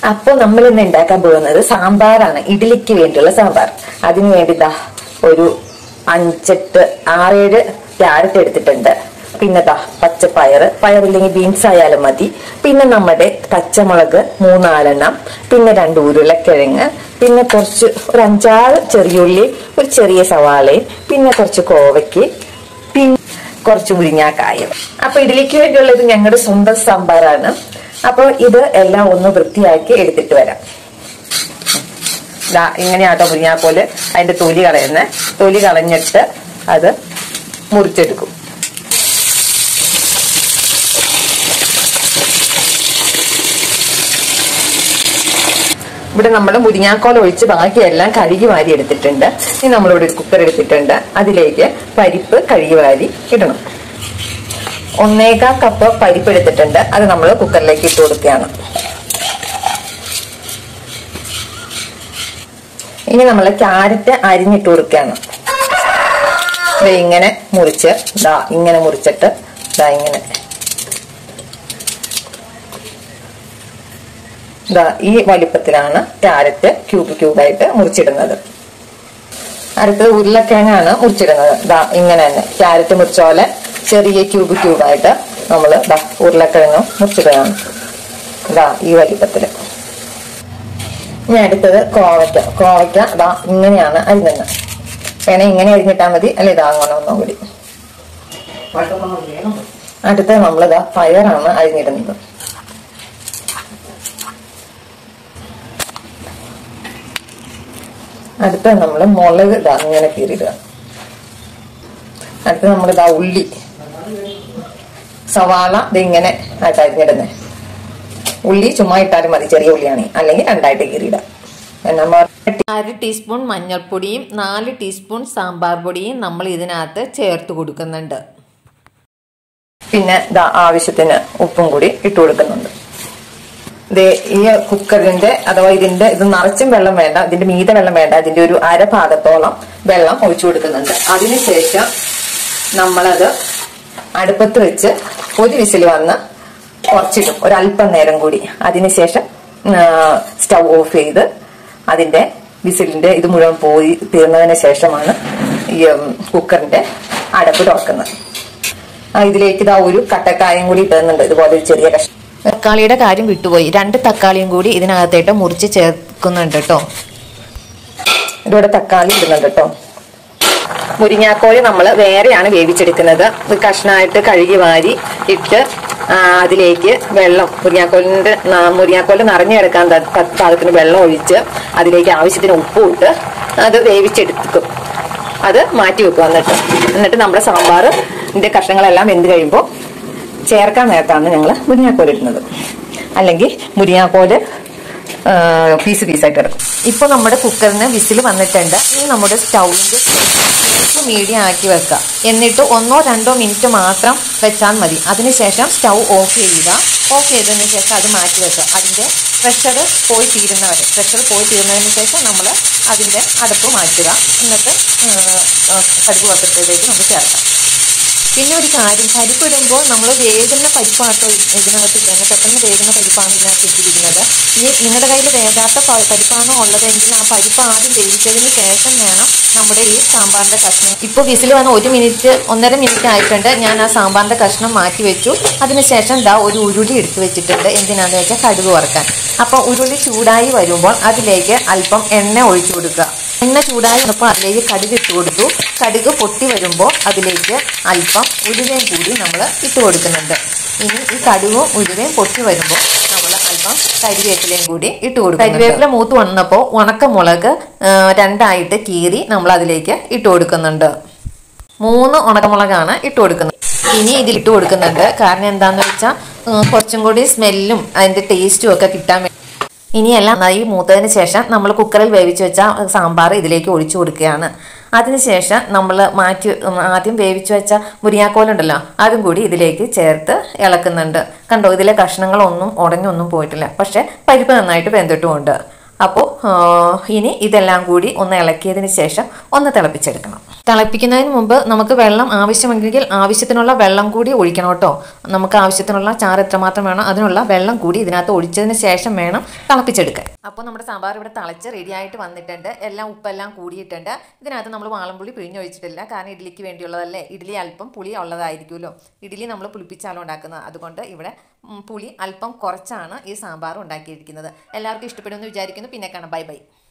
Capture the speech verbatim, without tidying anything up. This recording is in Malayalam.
അപ്പോൾ നമ്മൾ ഇന്ന് ഉണ്ടാക്കാൻ പോകുന്നത് സാമ്പാറാണ്. ഇഡ്ഡലിക്ക് വേണ്ടിയുള്ള സാമ്പാർ. അതിനു വേണ്ടി ദാ ഒരു അഞ്ചെട്ട് ആറേഴ് ക്യാരറ്റ് എടുത്തിട്ടുണ്ട്. പിന്നെ ദാ പച്ചപ്പയർ, പയറില്ലെങ്കിൽ ബീൻസ് ആയാലും മതി. പിന്നെ നമ്മുടെ പച്ചമുളക് മൂന്നാലെണ്ണം, പിന്നെ രണ്ട് ഉരുളക്കിഴങ്ങ്, പിന്നെ കുറച്ച് ഒരു അഞ്ചാറ് ചെറിയുള്ളി, ഒരു ചെറിയ സവാളയും, പിന്നെ കുറച്ച് കോവയ്ക്ക്, പിന്നെ കുറച്ച് മുരിങ്ങാക്കായും. അപ്പൊ ഇഡ്ഡലിക്ക് വേണ്ടിയുള്ളത് ഞങ്ങളുടെ സ്വന്തം സാമ്പാറാണ്. അപ്പോൾ ഇത് എല്ലാം ഒന്ന് വൃത്തിയാക്കി എടുത്തിട്ട് വരാം. ഇങ്ങനെയാട്ടോ മുരിങ്ങാക്കോല് അതിന്റെ തൊലി കളയുന്നത്. തൊലി കളഞ്ഞിട്ട് അത് മുറിച്ചെടുക്കും. ഇവിടെ നമ്മൾ മുരിങ്ങാക്കോൽ ഒഴിച്ച് ബാക്കിയെല്ലാം കഴുകി വാരി എടുത്തിട്ടുണ്ട്. ഇനി നമ്മളിവിടെ ഒരു കുക്കർ എടുത്തിട്ടുണ്ട്. അതിലേക്ക് പരിപ്പ് കഴുകി വാരി ഇടണം. ഒന്നേകാ കപ്പ് പരിപ്പ് എടുത്തിട്ടുണ്ട്. അത് നമ്മൾ കുക്കറിലേക്ക് ഇട്ട് കൊടുക്കുകയാണ്. ഇനി നമ്മൾ ക്യാരറ്റ് അരിഞ്ഞിട്ട് കൊടുക്കുകയാണ്. ഇങ്ങനെ മുറിച്ച് ദാ ഇങ്ങനെ മുറിച്ചിട്ട് ദാ ഇങ്ങനെ ദാ ഈ വലിപ്പത്തിലാണ് ക്യാരറ്റ് ക്യൂബ് ക്യൂബായിട്ട് മുറിച്ചിടുന്നത്. അടുത്തത് ഉരുളക്കിഴങ്ങാണ് മുറിച്ചിടുന്നത്. ദാ ഇങ്ങനെ തന്നെ ക്യാരറ്റ് മുറിച്ച പോലെ ചെറിയ ക്യൂബ് ക്യൂബായിട്ട് നമ്മൾ ദാ ഉരുളക്കിഴങ്ങ് മുറിച്ചിടുകയാണ്. ദാ ഈ വലിപ്പത്തില്. ഇനി അടുത്തത് കോവയ്ക്ക. കോവയ്ക്ക ദാ ഇങ്ങനെയാണ് അരിഞ്ഞത്. വേണേ ഇങ്ങനെ അരിഞ്ഞിട്ടാൽ മതി, അല്ലെ ഇതാ അങ്ങനെ ഒന്നും കൂടി. അടുത്തത് നമ്മൾ ഇതാ പയറാണ് അരിഞ്ഞിടുന്നത്. അടുത്ത നമ്മള് മുളക് ഇതാ ഇങ്ങനെ കീറിയിടുക. അടുത്ത നമ്മളിതാ ഉള്ളി, സവാള ഇത് ഇങ്ങനെ ആയിട്ട് അരിഞ്ഞിടുന്നേ. ഉള്ളി ചുമ്മാ ഇട്ടാലും മതി, ചെറിയ ഉള്ളിയാണ്, അല്ലെങ്കിൽ രണ്ടായിട്ട് കീറിയിടാം. അര ടീസ്പൂൺ മഞ്ഞൾപ്പൊടിയും നാല് ടീസ്പൂൺ സാമ്പാർ പൊടിയും നമ്മൾ ഇതിനകത്ത് ചേർത്ത് കൊടുക്കുന്നുണ്ട്. പിന്നെ ഇതാ ആവശ്യത്തിന് ഉപ്പും കൂടി ഇട്ട് കൊടുക്കുന്നുണ്ട്. ഈ കുക്കറിന്റെ അഥവാ ഇതിന്റെ ഇത് നിറച്ചും വെള്ളം വേണ്ട, ഇതിന്റെ മീത വെള്ളം വേണ്ട, ഇതിന്റെ ഒരു അര ഭാഗത്തോളം വെള്ളം ഒഴിച്ചു കൊടുക്കുന്നുണ്ട്. അതിനുശേഷം നമ്മളത് അടുപ്പത്ത് വെച്ച് ഒരു വിസിൽ വന്ന് കുറച്ചിടും, ഒരല്പം നേരം കൂടി. അതിനുശേഷം സ്റ്റൗ ഓഫ് ചെയ്ത് അതിന്റെ വിസിലിന്റെ ഇത് മുഴുവൻ പോയി തീർന്നതിന് ശേഷമാണ് ഈ കുക്കറിന്റെ അടപ്പ് തുറക്കുന്നത്. ഇതിലേക്ക് ഇതാ ഒരു കട്ടക്കായും കൂടി ഇടുന്നുണ്ട്, ഇതുപോലെ ഒരു ചെറിയ കഷ്ണം. തക്കാളിയുടെ കാര്യം വിട്ടുപോയി. രണ്ട് തക്കാളിയും കൂടി ഇതിനകത്തേട്ട് മുറിച്ച് ചേർക്കുന്നുണ്ട് കേട്ടോ. ഇതിവിടെ തക്കാളി ഇടുന്നുണ്ട് കേട്ടോ. മുരിങ്ങാക്കോല് നമ്മൾ വേറെയാണ് വേവിച്ചെടുക്കുന്നത്. കഷ്ണമായിട്ട് കഴുകി വാരി ഇട്ട് അതിലേക്ക് വെള്ളം, മുരിങ്ങാക്കോലിന്റെ മുരിങ്ങാക്കോല് നിറഞ്ഞു കിടക്കാൻ പാകത്തിന് വെള്ളം ഒഴിച്ച് അതിലേക്ക് ആവശ്യത്തിന് ഉപ്പും ഇട്ട് അത് വേവിച്ചെടുക്കും. അത് മാറ്റി വെക്കുക. എന്നിട്ട് എന്നിട്ട് നമ്മുടെ സാമ്പാറിന്റെ കഷ്ണങ്ങളെല്ലാം വെന്ത് കഴിയുമ്പോൾ ചേർക്കാൻ നേരത്താണ് ഞങ്ങൾ മുരിങ്ങാക്കോല് ഇടുന്നത്. അല്ലെങ്കിൽ മുരിങ്ങാക്കോല് പീസ് പീസായിട്ട് ഇടും. ഇപ്പൊ നമ്മുടെ കുക്കറിന് വിസിൽ വന്നിട്ടുണ്ട്. ഇനി നമ്മുടെ സ്റ്റൗവിന്റെ മീഡിയം ആക്കി വെക്കുക. എന്നിട്ട് ഒന്നോ രണ്ടോ മിനിറ്റ് മാത്രം വെച്ചാൽ മതി. അതിനുശേഷം സ്റ്റൗ ഓഫ് ചെയ്യുക. ഓഫ് ചെയ്തതിന് ശേഷം അത് മാറ്റി വെക്കുക. അതിന്റെ പ്രഷർ പോയി തീരുന്നവരെ പ്രഷർ പോയി തീരുന്നതിന് ശേഷം നമ്മൾ അതിന്റെ അടുപ്പ് മാറ്റുക. എന്നിട്ട് കടുക് വറുത്തതിലേക്ക് നമുക്ക് ചേർക്കാം. പിന്നെ ഒരു കാര്യം, പരിപ്പിടുമ്പോൾ നമ്മൾ വേകുന്ന പരിപ്പാട്ടോ ഇതിനകത്ത് ഇടുന്നത്. പെട്ടെന്ന് വേകുന്ന പരിപ്പാണ് ഇതിനകത്ത് ഇട്ടിരിക്കുന്നത്. ഇനി നിങ്ങളുടെ കയ്യിൽ വേകാത്ത പരിപ്പാണോ ഉള്ളതെങ്കിൽ ആ പരിപ്പ് ആദ്യം വേവിച്ചതിന് ശേഷം വേണം നമ്മുടെ ഈ സാമ്പാറിന്റെ കഷ്ണം. ഇപ്പോൾ വിസിൽ വന്ന് ഒരു മിനിറ്റ് ഒന്നര മിനിറ്റ് ആയിട്ടുണ്ട്. ഞാൻ ആ സാമ്പാറിന്റെ കഷ്ണം മാറ്റി വെച്ചു. അതിനുശേഷം ദാ ഒരു ഉരുളി എടുത്തു വെച്ചിട്ടുണ്ട്. എന്തിനാന്ന് വെച്ചാൽ കടുക് വറുക്കാൻ. അപ്പോൾ ഉരുളി ചൂടായി വരുമ്പോൾ അതിലേക്ക് അല്പം എണ്ണ ഒഴിച്ചു കൊടുക്കുക. എണ്ണ ചൂടായി വന്നപ്പോൾ അതിലേക്ക് കടുക് ഇട്ട് കൊടുത്തു. കടുക് പൊട്ടി വരുമ്പോൾ അതിലേക്ക് അല്പം ഉലുവയും കൂടി നമ്മൾ ഇട്ട് കൊടുക്കുന്നുണ്ട്. ഇനി ഈ കടുകും ഉലുവയും പൊട്ടി വരുമ്പോൾ നമ്മൾ അല്പം കരിവേപ്പിലയും കൂടി ഇട്ട് കൊടുക്കും. കരിവേപ്പില മൂത്ത് വന്നപ്പോൾ ഉണക്കമുളക് രണ്ടായിട്ട് കീറി നമ്മൾ അതിലേക്ക് ഇട്ട് കൊടുക്കുന്നുണ്ട്. മൂന്ന് ഉണക്കമുളകാണ് ഇട്ട് കൊടുക്കുന്നത്. ഇനി ഇതിൽ ഇട്ട് കൊടുക്കുന്നുണ്ട്. കാരണം എന്താണെന്ന് വെച്ചാൽ കുറച്ചും കൂടി സ്മെല്ലും അതിന്റെ ടേസ്റ്റും ഒക്കെ കിട്ടാൻ വേണ്ടി. ഇനിയെല്ലാം നന്നായി മൂത്തതിന് ശേഷം നമ്മൾ കുക്കറിൽ വേവിച്ച് വെച്ച സാമ്പാർ ഇതിലേക്ക് ഒഴിച്ചു കൊടുക്കുകയാണ്. അതിനുശേഷം നമ്മൾ മാറ്റി ആദ്യം വേവിച്ച് വെച്ച മുരിങ്ങാക്കോലുണ്ടല്ലോ അതും കൂടി ഇതിലേക്ക് ചേർത്ത് ഇളക്കുന്നുണ്ട്. കണ്ടോ, ഇതിലെ കഷ്ണങ്ങളൊന്നും ഉടഞ്ഞൊന്നും പോയിട്ടില്ല. പക്ഷെ പരിപ്പ് നന്നായിട്ട് വെന്തിട്ടുമുണ്ട്. അപ്പോൾ ഇനി ഇതെല്ലാം കൂടി ഒന്ന് ഇളക്കിയതിന് ശേഷം ഒന്ന് തിളപ്പിച്ചെടുക്കണം. തിളപ്പിക്കുന്നതിന് മുമ്പ് നമുക്ക് വെള്ളം ആവശ്യമെങ്കിൽ ആവശ്യത്തിനുള്ള വെള്ളം കൂടി ഒഴിക്കണം കേട്ടോ. നമുക്ക് ആവശ്യത്തിനുള്ള ചാറ് എത്രമാത്രം വേണം അതിനുള്ള വെള്ളം കൂടി ഇതിനകത്ത് ഒഴിച്ചതിന് ശേഷം വേണം തിളപ്പിച്ചെടുക്കാൻ. അപ്പോൾ നമ്മുടെ സാമ്പാർ ഇവിടെ തിളച്ച് റെഡിയായിട്ട് വന്നിട്ടുണ്ട്. എല്ലാം ഉപ്പെല്ലാം കൂടിയിട്ടുണ്ട്. ഇതിനകത്ത് നമ്മൾ വാളംപുളി പിഴിഞ്ഞൊഴിച്ചിട്ടില്ല, കാരണം ഇഡ്ഡലിക്ക് വേണ്ടിയുള്ളതല്ലേ. ഇഡ്ഡലി അല്പം പുളി ഉള്ളതായിരിക്കുമല്ലോ. ഇഡ്ഡലി നമ്മൾ പുളിപ്പിച്ചാലോ ഉണ്ടാക്കുന്നത്, അതുകൊണ്ട് ഇവിടെ പുളി അല്പം കുറച്ചാണ് ഈ സാമ്പാർ ഉണ്ടാക്കിയിരിക്കുന്നത്. എല്ലാവർക്കും ഇഷ്ടപ്പെടുമെന്ന് വിചാരിക്കുന്നു. പിന്നെ കാണാം. Bye by.